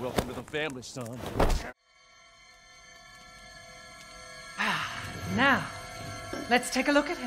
Now, let's take a look at him.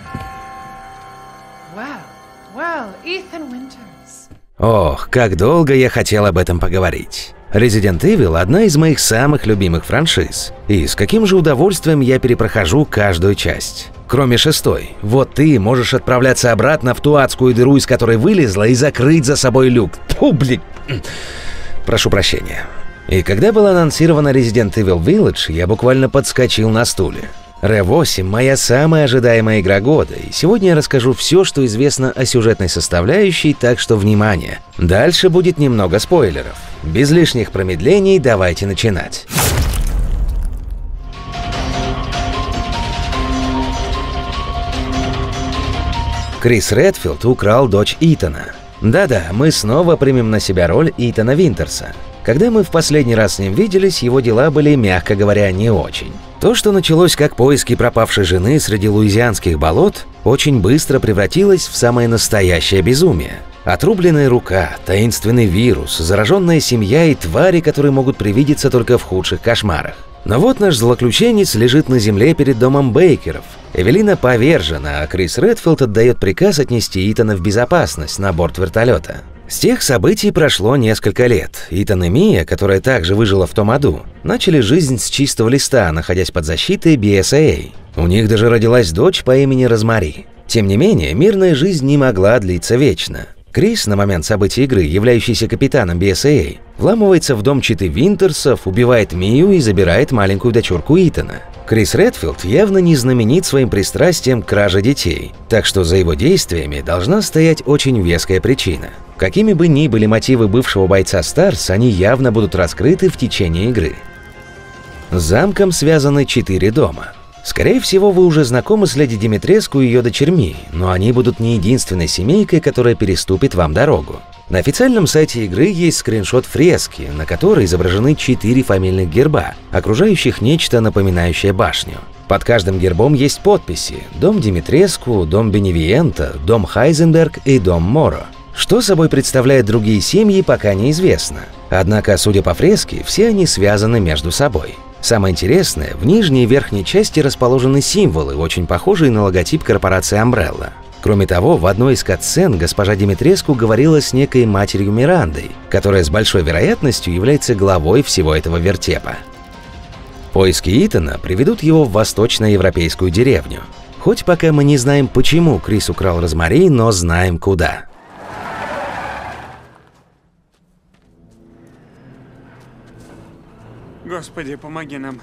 Well, Ethan Winters. Ох, как долго я хотел об этом поговорить. Resident Evil – одна из моих самых любимых франшиз. И с каким же удовольствием я перепрохожу каждую часть. Кроме 6-й. Вот ты можешь отправляться обратно в ту адскую дыру, из которой вылезла, и закрыть за собой люк. Тьфу, блин. Прошу прощения. И когда была анонсирована Resident Evil Village, я буквально подскочил на стуле. RE8 – моя самая ожидаемая игра года, и сегодня я расскажу все, что известно о сюжетной составляющей, так что внимание! Дальше будет немного спойлеров. Без лишних промедлений давайте начинать. Крис Редфилд украл дочь Итана. Да-да, мы снова примем на себя роль Итана Винтерса. Когда мы в последний раз с ним виделись, его дела были, мягко говоря, не очень. То, что началось как поиски пропавшей жены среди луизианских болот, очень быстро превратилось в самое настоящее безумие. Отрубленная рука, таинственный вирус, зараженная семья и твари, которые могут привидеться только в худших кошмарах. Но вот наш злоключенец лежит на земле перед домом Бейкеров. Эвелина повержена, а Крис Редфилд отдает приказ отнести Итана в безопасность на борт вертолета. С тех событий прошло несколько лет. Итан и Мия, которая также выжила в том аду, начали жизнь с чистого листа, находясь под защитой BSAA. У них даже родилась дочь по имени Розмари. Тем не менее, мирная жизнь не могла длиться вечно. Крис, на момент событий игры, являющийся капитаном BSAA, вламывается в дом читы Винтерсов, убивает Мию и забирает маленькую дочурку Итана. Крис Редфилд явно не знаменит своим пристрастием к краже детей, так что за его действиями должна стоять очень веская причина. Какими бы ни были мотивы бывшего бойца Старс, они явно будут раскрыты в течение игры. С замком связаны 4 дома. Скорее всего, вы уже знакомы с леди Димитреску и ее дочерьми, но они будут не единственной семейкой, которая переступит вам дорогу. На официальном сайте игры есть скриншот фрески, на которой изображены 4 фамильных герба, окружающих нечто напоминающее башню. Под каждым гербом есть подписи: дом Димитреску, дом Беневиента, дом Хайзенберг и дом Моро. Что собой представляют другие семьи, пока неизвестно. Однако, судя по фреске, все они связаны между собой. Самое интересное, в нижней и верхней части расположены символы, очень похожие на логотип корпорации Umbrella. Кроме того, в одной из катсцен госпожа Димитреску говорила с некой матерью Мирандой, которая с большой вероятностью является главой всего этого вертепа. Поиски Итана приведут его в восточноевропейскую деревню. Хоть пока мы не знаем, почему Крис украл Розмари, но знаем куда. Господи, помоги нам.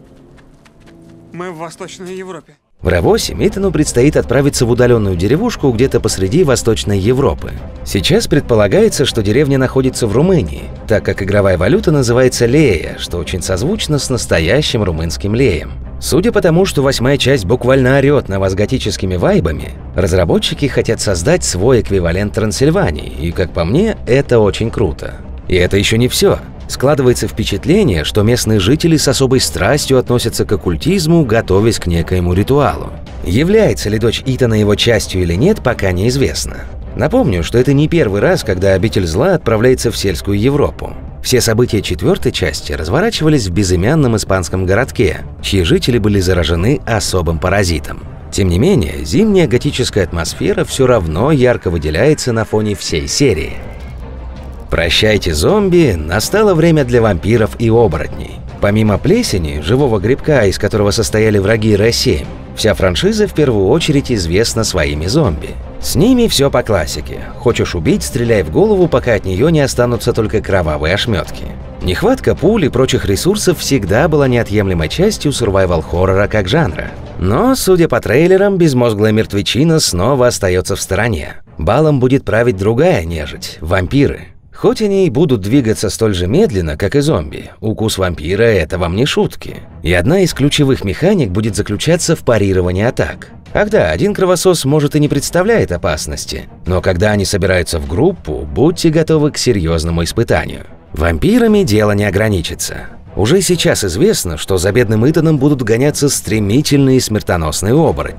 Мы в Восточной Европе. В RE8 Итану предстоит отправиться в удаленную деревушку где-то посреди Восточной Европы. Сейчас предполагается, что деревня находится в Румынии, так как игровая валюта называется лея, что очень созвучно с настоящим румынским леем. Судя по тому, что 8-я часть буквально орет на вас готическими вайбами, разработчики хотят создать свой эквивалент Трансильвании, и, как по мне, это очень круто. И это еще не все. Складывается впечатление, что местные жители с особой страстью относятся к оккультизму, готовясь к некоему ритуалу. Является ли дочь Итана его частью или нет, пока неизвестно. Напомню, что это не первый раз, когда обитель зла отправляется в сельскую Европу. Все события 4-й части разворачивались в безымянном испанском городке, чьи жители были заражены особым паразитом. Тем не менее, зимняя готическая атмосфера все равно ярко выделяется на фоне всей серии. Прощайте, зомби, настало время для вампиров и оборотней. Помимо плесени, живого грибка, из которого состояли враги RE7, вся франшиза в первую очередь известна своими зомби. С ними все по классике. Хочешь убить — стреляй в голову, пока от нее не останутся только кровавые ошметки. Нехватка пуль и прочих ресурсов всегда была неотъемлемой частью сурвайвал-хоррора как жанра. Но, судя по трейлерам, безмозглая мертвечина снова остается в стороне. Балом будет править другая нежить — вампиры. Хоть они и будут двигаться столь же медленно, как и зомби, укус вампира – это вам не шутки. И одна из ключевых механик будет заключаться в парировании атак. Ах да, один кровосос может и не представляет опасности, но когда они собираются в группу, будьте готовы к серьезному испытанию. Вампирами дело не ограничится. Уже сейчас известно, что за бедным Итаном будут гоняться стремительные смертоносные оборотни.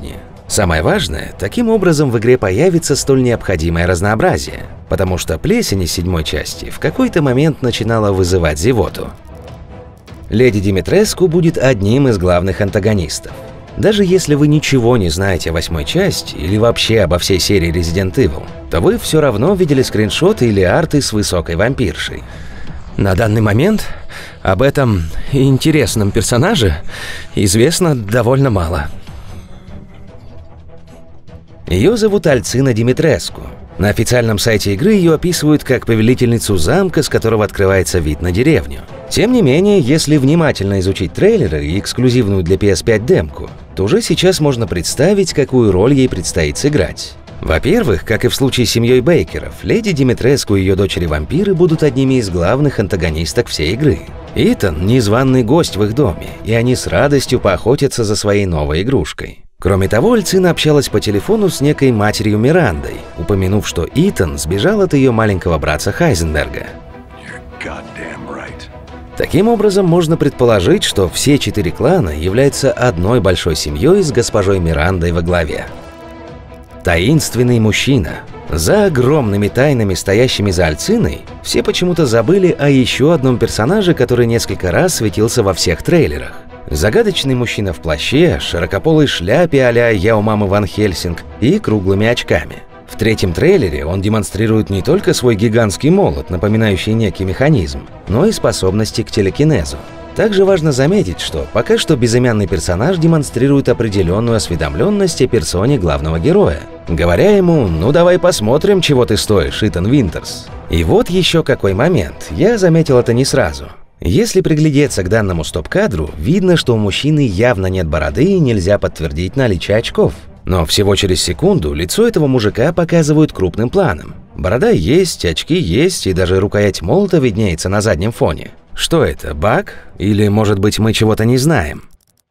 Самое важное, таким образом в игре появится столь необходимое разнообразие, потому что плесень из 7-й части в какой-то момент начинала вызывать зевоту. Леди Димитреску будет одним из главных антагонистов. Даже если вы ничего не знаете о 8-й части или вообще обо всей серии Resident Evil, то вы все равно видели скриншоты или арты с высокой вампиршей. На данный момент об этом интересном персонаже известно довольно мало. Ее зовут Альцина Димитреску. На официальном сайте игры ее описывают как повелительницу замка, с которого открывается вид на деревню. Тем не менее, если внимательно изучить трейлеры и эксклюзивную для PS5 демку, то уже сейчас можно представить, какую роль ей предстоит сыграть. Во-первых, как и в случае с семьей Бейкеров, леди Димитреску и ее дочери-вампиры будут одними из главных антагонисток всей игры. Итан – незваный гость в их доме, и они с радостью поохотятся за своей новой игрушкой. Кроме того, Альцина общалась по телефону с некой матерью Мирандой, упомянув, что Итан сбежал от ее маленького братца Хайзенберга. Таким образом, можно предположить, что все 4 клана являются одной большой семьей с госпожой Мирандой во главе. Таинственный мужчина. За огромными тайнами, стоящими за Альциной, все почему-то забыли о еще одном персонаже, который несколько раз светился во всех трейлерах. Загадочный мужчина в плаще, широкополой шляпе а-ля «Я у мамы Ван Хельсинг» и круглыми очками. В 3-м трейлере он демонстрирует не только свой гигантский молот, напоминающий некий механизм, но и способности к телекинезу. Также важно заметить, что пока что безымянный персонаж демонстрирует определенную осведомленность о персоне главного героя, говоря ему «Ну давай посмотрим, чего ты стоишь, Итан Винтерс». И вот еще какой момент, я заметил это не сразу. Если приглядеться к данному стоп-кадру, видно, что у мужчины явно нет бороды и нельзя подтвердить наличие очков. Но всего через секунду лицо этого мужика показывают крупным планом. Борода есть, очки есть, и даже рукоять молота виднеется на заднем фоне. Что это, баг? Или, может быть, мы чего-то не знаем?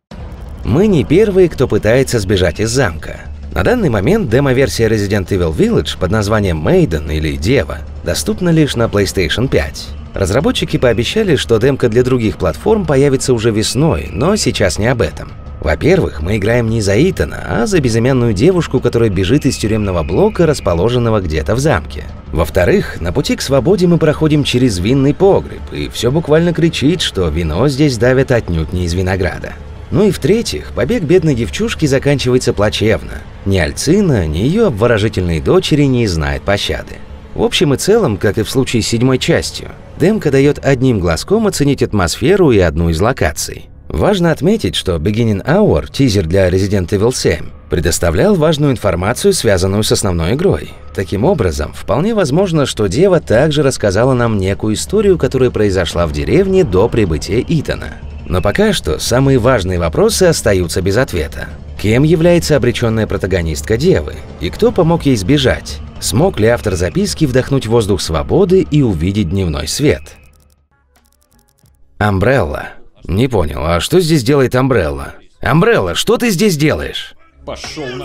Мы не первые, кто пытается сбежать из замка. На данный момент демо-версия Resident Evil Village под названием Maiden или Дева доступна лишь на PlayStation 5. Разработчики пообещали, что демка для других платформ появится уже весной, но сейчас не об этом. Во-первых, мы играем не за Итана, а за безымянную девушку, которая бежит из тюремного блока, расположенного где-то в замке. Во-вторых, на пути к свободе мы проходим через винный погреб, и все буквально кричит, что вино здесь давят отнюдь не из винограда. Ну и в-третьих, побег бедной девчушки заканчивается плачевно. Ни Альцина, ни ее обворожительные дочери не знают пощады. В общем и целом, как и в случае с 7-й частью, демка дает одним глазком оценить атмосферу и одну из локаций. Важно отметить, что Beginning Hour, тизер для Resident Evil 7, предоставлял важную информацию, связанную с основной игрой. Таким образом, вполне возможно, что Дева также рассказала нам некую историю, которая произошла в деревне до прибытия Итана. Но пока что самые важные вопросы остаются без ответа. Кем является обреченная протагонистка Девы? И кто помог ей сбежать? Смог ли автор записки вдохнуть воздух свободы и увидеть дневной свет? Амбрелла. Не понял, а что здесь делает Амбрелла? Амбрелла, что ты здесь делаешь? Пошел на...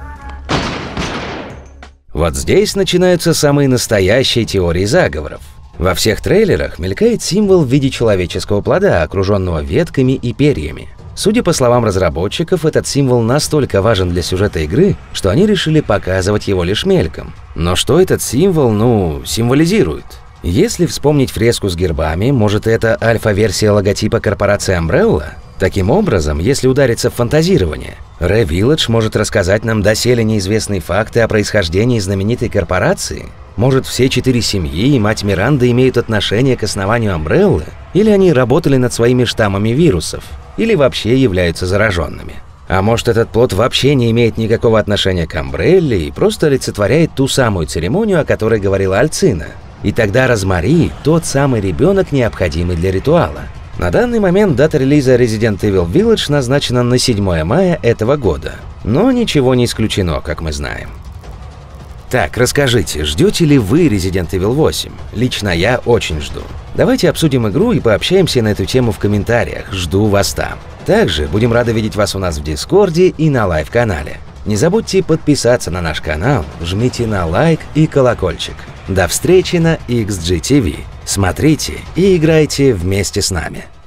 Вот здесь начинаются самые настоящие теории заговоров. Во всех трейлерах мелькает символ в виде человеческого плода, окруженного ветками и перьями. Судя по словам разработчиков, этот символ настолько важен для сюжета игры, что они решили показывать его лишь мельком. Но что этот символ, символизирует? Если вспомнить фреску с гербами, может, это альфа-версия логотипа корпорации Umbrella? Таким образом, если удариться в фантазирование, Re Village может рассказать нам доселе неизвестные факты о происхождении знаменитой корпорации? Может, все 4 семьи и мать Миранда имеют отношение к основанию Umbrella? Или они работали над своими штаммами вирусов? Или вообще являются зараженными? А может, этот плод вообще не имеет никакого отношения к Umbrella и просто олицетворяет ту самую церемонию, о которой говорила Альцина? И тогда Розмари – тот самый ребенок, необходимый для ритуала. На данный момент дата релиза Resident Evil Village назначена на 7 мая этого года. Но ничего не исключено, как мы знаем. Так, расскажите, ждете ли вы Resident Evil 8? Лично я очень жду. Давайте обсудим игру и пообщаемся на эту тему в комментариях. Жду вас там. Также будем рады видеть вас у нас в Дискорде и на лайв-канале. Не забудьте подписаться на наш канал, жмите на лайк и колокольчик. До встречи на XGTV. Смотрите и играйте вместе с нами.